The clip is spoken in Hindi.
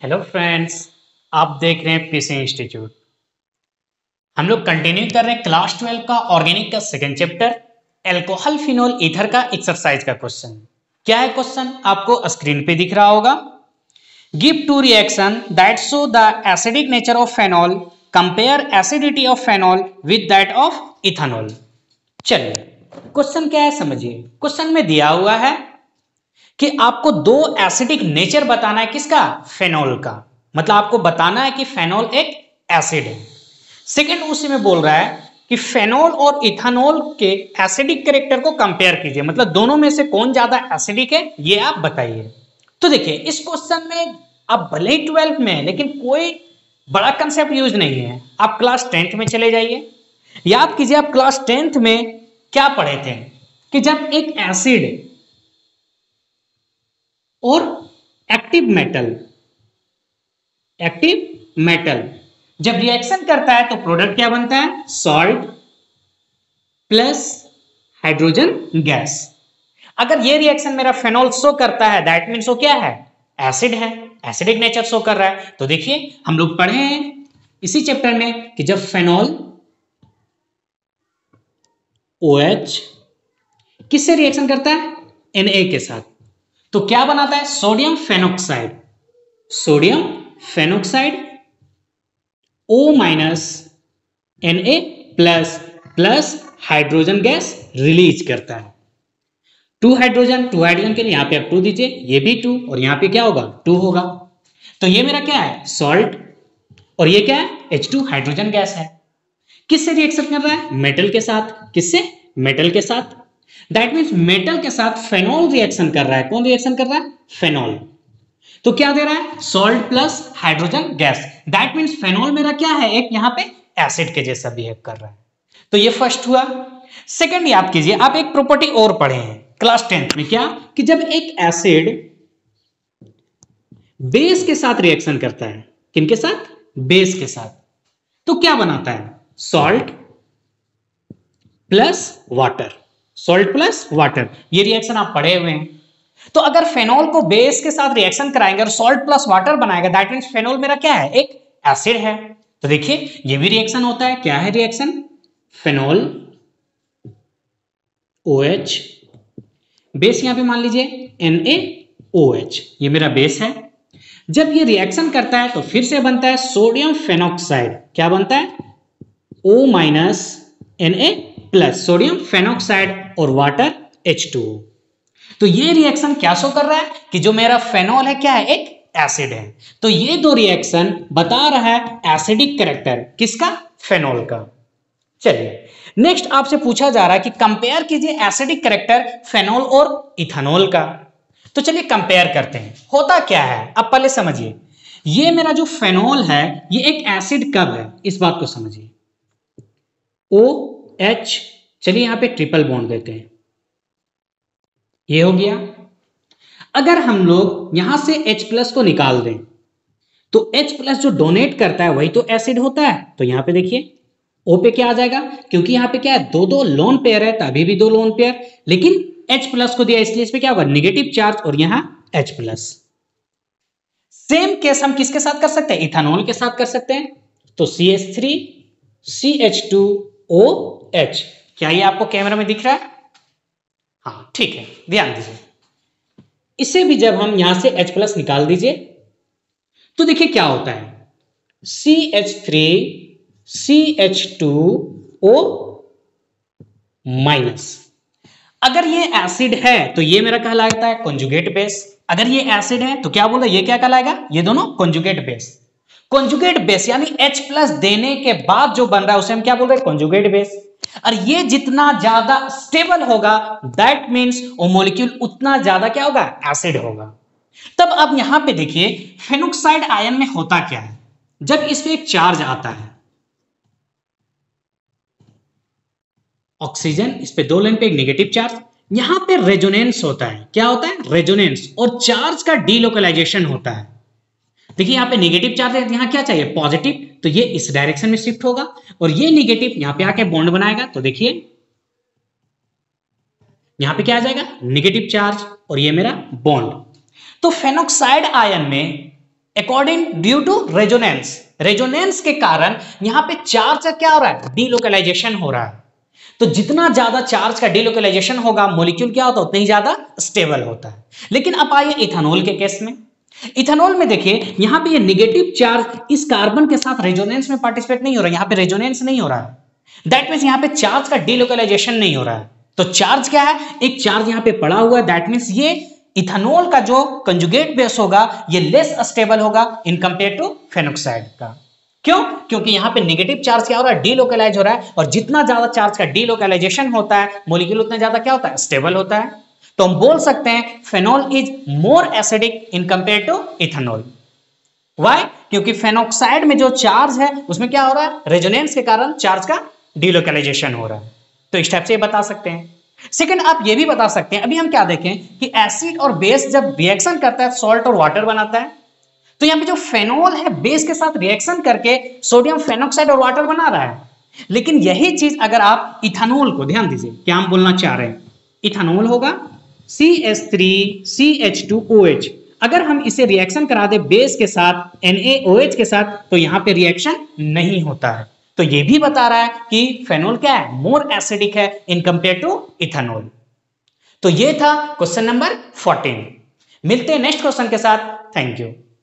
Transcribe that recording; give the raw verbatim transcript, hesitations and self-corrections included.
हेलो फ्रेंड्स, आप देख रहे हैं पीसी इंस्टीट्यूट। हम लोग कंटिन्यू कर रहे हैं क्लास ट्वेल्व का ऑर्गेनिक का second chapter alcohol phenol ether का एक्सरसाइज का क्वेश्चन। क्या है क्वेश्चन? आपको स्क्रीन पे दिख रहा होगा। Give two reaction that show the acidic nature of phenol, compare acidity of phenol with that of ethanol. चलिए क्वेश्चन क्या है समझिए। क्वेश्चन में दिया हुआ है कि आपको दो एसिडिक नेचर बताना है। किसका? फेनॉल का। मतलब आपको बताना है कि फेनॉल एक एसिड है। सेकंड उसी में बोल रहा है कि फेनॉल और इथेनॉल के एसिडिक कैरेक्टर को कंपेयर कीजिए। मतलब दोनों में से कौन ज्यादा एसिडिक है ये आप बताइए। तो देखिए इस क्वेश्चन में आप भले ही ट्वेल्थ में है लेकिन कोई बड़ा कंसेप्ट यूज नहीं है। आप क्लास टेंथ में चले जाइए। याद कीजिए आप क्लास टेंथ में क्या पढ़े थे कि जब एक एसिड और एक्टिव मेटल एक्टिव मेटल जब रिएक्शन करता है तो प्रोडक्ट क्या बनता है? Salt plus hydrogen gas. अगर ये रिएक्शन मेरा फेनॉल शो करता है दैट मीन्स वो क्या है? एसिड है, एसिडिक नेचर शो कर रहा है। तो देखिए हम लोग पढ़े हैं इसी चैप्टर में कि जब फेनॉल OH किससे रिएक्शन करता है? Na के साथ, तो क्या बनाता है? Sodium phenoxide. Sodium phenoxide O minus Na plus plus hydrogen gas release करता है। टू हाइड्रोजन टू हाइड्रोजन के लिए यहां पे आप टू दीजिए, ये भी टू और यहां पे क्या होगा? टू होगा। तो ये मेरा क्या है? सॉल्ट और ये क्या है? एच टू हाइड्रोजन गैस है। किससे रिएक्शन कर रहा है? मेटल के साथ। किससे? मेटल के साथ। दैट मीन्स मेटल के साथ फेनॉल रिएक्शन कर रहा है। कौन रिएक्शन कर रहा है? फेनॉल। तो क्या दे रहा है? Salt plus hydrogen gas. That means phenol मेरा क्या है? एक यहां पे एसिड के जैसा बिहेव कर रहा है। तो ये फर्स्ट हुआ। सेकंड याद कीजिए, आप एक प्रॉपर्टी और पढ़े हैं क्लास टेंथ में। क्या? कि जब एक एसिड बेस के साथ रिएक्शन करता है, किनके साथ? बेस के साथ, तो क्या बनाता है? Salt plus water. Salt plus water, ये रिएक्शन आप पढ़े हुए हैं। तो अगर फेनॉल को बेस के साथ रिएक्शन कराएंगे और सॉल्ट प्लस वाटर बनाएगा दैट मींस फेनॉल मेरा क्या है? एक एसिड है। तो देखिए ये भी रिएक्शन होता है। क्या है रिएक्शन? फेनॉल OH, बेस यहां पे मान लीजिए NaOH, ये मेरा बेस है। जब ये रिएक्शन करता है तो फिर से बनता है सोडियम फेनोक्साइड। क्या बनता है? O minus Na plus sodium phenoxide और वाटर एच टू ओ। तो ये रिएक्शन क्या शो कर रहा है? कि जो मेरा फेनॉल है क्या है? एक एसिड है। तो ये दो रिएक्शन बता रहा है एसिडिक कैरेक्टर किसका? फेनॉल का। चलिए नेक्स्ट आपसे पूछा जा रहा है कि कंपेयर कीजिए एसिडिक कैरेक्टर फेनॉल और इथेनॉल का। तो चलिए कंपेयर करते हैं। होता क्या है अब पहले समझिए। ये मेरा जो फेनॉल है ये एक एसिड कब है इस बात को समझिए। OH, चलिए यहां पे ट्रिपल बॉन्ड देते हैं, ये हो गया। अगर हम लोग यहां से H प्लस को निकाल दें तो H प्लस जो डोनेट करता है वही तो एसिड होता है। तो यहां पे देखिए O पे क्या आ जाएगा? क्योंकि यहां पे क्या है? दो दो लोन पेयर है तो अभी भी दो लोन पेयर, लेकिन H प्लस को दिया इसलिए इस पे क्या होगा? निगेटिव चार्ज और यहां H प्लस। सेम केस हम किसके साथ कर सकते हैं? इथेनॉल के साथ कर सकते हैं। तो C H three C H two O H, क्या ये आपको कैमरा में दिख रहा है? हाँ ठीक है, ध्यान दीजिए। इसे भी जब हम यहां से H प्लस निकाल दीजिए तो देखिए क्या होता है? C H three C H two O minus. अगर ये एसिड है तो ये मेरा कहलाता है कॉन्जुगेट बेस। अगर ये एसिड है तो क्या बोल रहा है? ये क्या कहलाएगा? ये दोनों कॉन्जुगेट बेस। कॉन्जुगेट बेस यानी H प्लस देने के बाद जो बन रहा है उसे हम क्या बोल रहे हैं? Conjugate base. और ये जितना ज्यादा स्टेबल होगा दैट मींस वो मॉलिक्यूल उतना ज्यादा क्या होगा? एसिड होगा। तब अब यहां पे देखिए फेनोक्साइड आयन में होता क्या है? जब इस पे एक चार्ज आता है, ऑक्सीजन, इस पे दो लाइन पे एक नेगेटिव चार्ज, यहां पे रेजोनेंस होता है। क्या होता है? रेजोनेंस, और चार्ज का डीलोकलाइजेशन होता है। देखिए यहां पे नेगेटिव चार्ज है, यहां क्या चाहिए? पॉजिटिव, तो ये इस डायरेक्शन में शिफ्ट होगा और ये नेगेटिव यहां पे आके बॉन्ड बनाएगा। तो देखिए यहां पे क्या आ जाएगा? नेगेटिव चार्ज और ये मेरा बॉन्ड। तो फेनोक्साइड आयन में according due to resonance, resonance के कारण यहां पे चार्ज का क्या हो रहा है, डीलोकलाइजेशन हो रहा है। तो जितना ज्यादा चार्ज का डीलोकलाइजेशन होगा मॉलिक्यूल क्या होता है उतना ही ज्यादा स्टेबल होता है। लेकिन अब आइए इथेनॉल के केस में। इथेनॉल में देखिए यहां पे ये नेगेटिव चार्ज इस कार्बन के साथ रेजोनेंस में पार्टिसिपेट नहीं हो रहा है, यहां पे रेजोनेंस नहीं हो रहा है, दैट मींस यहां पे चार्ज का डीलोकलाइजेशन नहीं हो रहा है। तो चार्ज क्या है, एक चार्ज यहां पे पड़ा हुआ है, दैट मींस ये इथेनॉल का जो कंजुगेट बेस होगा ये लेस स्टेबल होगा इन कंपेयर टू फेनोक्साइड का। क्यों? क्योंकि यहां पे नेगेटिव चार्ज क्या हो रहा है, डीलोकलाइज हो रहा है, और जितना ज्यादा चार्ज का डीलोकलाइजेशन होता है मॉलिक्यूल उतना ज्यादा क्या होता है, स्टेबल होता है। तो हम बोल सकते हैं phenol is more acidic in compare to ethanol. Why? क्योंकि फेनोक्साइड में जो चार्ज है उसमें क्या हो रहा है, रेजोनेंस के कारण चार्ज का डीलोकलाइजेशन हो रहा है। तो इस टाइप से बता सकते हैं। सेकंड आप ये भी बता सकते हैं, अभी हम क्या देखें कि एसिड और बेस जब रिएक्शन करता है सॉल्ट और वाटर बनाता है, तो यहां पे जो फेनॉल है बेस के साथ रिएक्शन करके सोडियम फेनोक्साइड और वाटर बना रहा है। लेकिन यही चीज अगर आप इथेनॉल को, ध्यान दीजिए क्या हम बोलना चाह रहे हैं, इथेनॉल होगा C H three C H two O H, अगर हम इसे रिएक्शन करा दे बेस के साथ एन ए ओ एच के साथ तो यहां पे रिएक्शन नहीं होता है। तो ये भी बता रहा है कि फेनॉल क्या है, मोर एसिडिक है इन कंपेयर टू इथेनॉल। तो ये था क्वेश्चन नंबर फोर्टीन। मिलते हैं नेक्स्ट क्वेश्चन के साथ। Thank you.